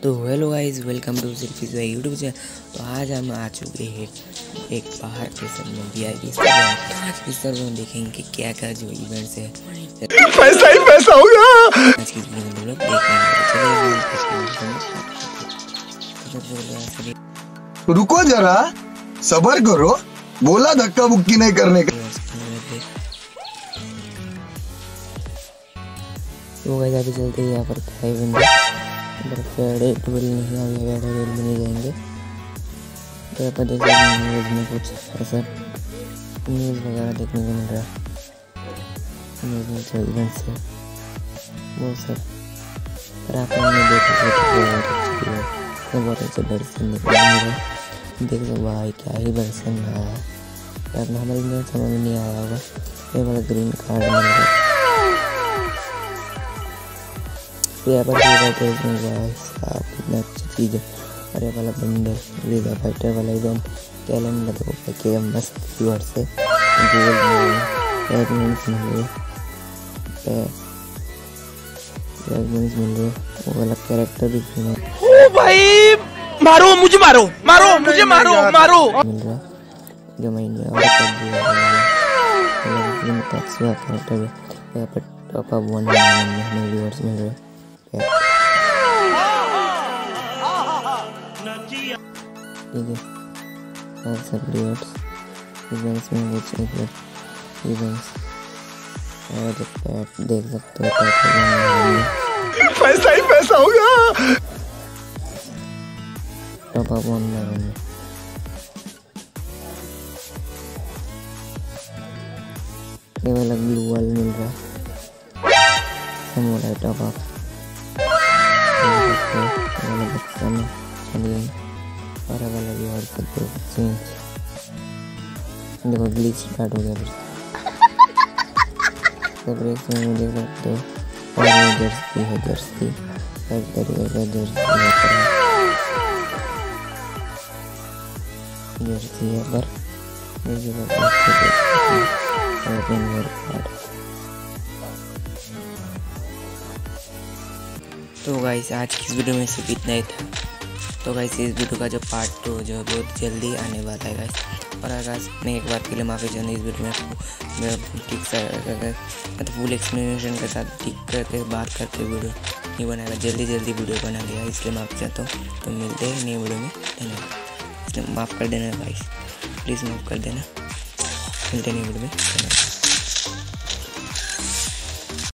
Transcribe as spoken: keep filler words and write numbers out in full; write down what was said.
तो hello guys, welcome to सिर्फ YouTube channel. तो आज हम आ चुके हैं एक बाहर के सब में वी आई पी इस सर्वर में देखेंगे कि क्या क्या जो इवेंट्स है पैसा ही पैसा होगा। आज की वीडियो में लोग देखेंगे। रुको जरा, सबर करो, बोला धक्का बुक्की नहीं करने का। तो गाइस अभी चलते हैं यहाँ पर क्या इवेंट है। ट्वेल्व नहीं अभी ट्वेल्व में नहीं जाएंगे। तो यहाँ पर देखते हैं न्यूज़ में कुछ ऐसा न्यूज़ वगैरह देखने को मिल रहा है। न्यूज़ में जो इवेंट्स है वो सब पर आप लोगों ने देखा तो बहुत अच्छे दर्शन देखने को मिल रहा है। देख लो भाई, क्या ही दर्शन आया है यार, हमारे इंडिया समझ में नहीं आया होगा। ये वाला ग्रीन कार्ड मिल रहा है। तो यहाँ पर मिल रहा है, कितना अच्छी चीज़ है। और ये वाला बंडल वीजा फाइटर वाला इवेंट कैलेंडर को पैके मस्त व्यूअर से गोल्ड फ्रेगमेंट्स मिल रहे फ्रेगमेंट्स मिल रहे वो वाला कैरेक्टर भी है। ओ भाई मारो मुझे, मारो मारो मुझे, मारो मारो मिल रहा जो मैं इंडिया और कर दिया है टैक्स हुआ कैरेक्टर भी। यहाँ पर टॉप अप वन में व्यूअर्स मिल रहे ठीक है। और सब व्यूअर्स इवेंट्स में कुछ इवेंट्स और पैट देख सकते हो। पैसा ही पैसा होगा। टॉप अप वन में ये वाला ब्लू वाल मिल रहा है समुराई टॉप अप वाला बक्सा में चलिए। और वाला भी और सब चेंज देखो ग्लिच स्टार्ट हो गया फिर सब रेस में देख सकते हो। और ये जर्सी है, जर्सी हर तरीके का जर्सी है, जर्सी है पर तो गाइस आज की इस वीडियो में सिर्फ इतना ही था। तो गाइस इस वीडियो का जो पार्ट टू जो है बहुत जल्दी आने वाला है गाइस। और गाइस मैं एक बात के लिए माफ़ी चाहूँगा, इस वीडियो में मेरा ठीक सा मतलब फुल एक्सप्लेनेशन के साथ ठीक करके बात करते वीडियो नहीं बनाएगा। जल्दी जल्दी वीडियो बना लिया इसलिए माफ़ी चाहता हूँ। तो मिलते हैं नई वीडियो में, धन्यवाद। इसलिए माफ़ कर देना गाइस, प्लीज़ माफ़ कर देना। मिलते हैं नई वीडियो में, धन्यवाद।